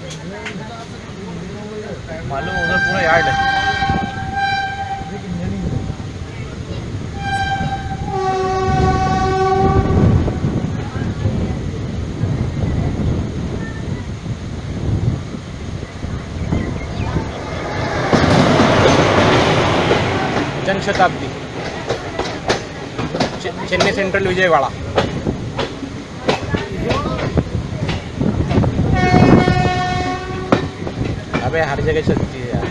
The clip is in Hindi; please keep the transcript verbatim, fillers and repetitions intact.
मालूम उधर पूरा यार्ड है। जनशताब्दी, चेन्नई सेंट्रल, विजयवाड़ा। अबे हर जगह चलती है यार।